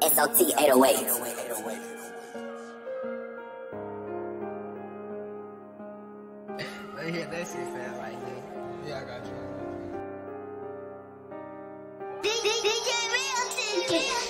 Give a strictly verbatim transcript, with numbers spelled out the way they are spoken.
S O T eight oh eight. Let me hit that shit fast like this. Yeah, I got you. D J Milticket.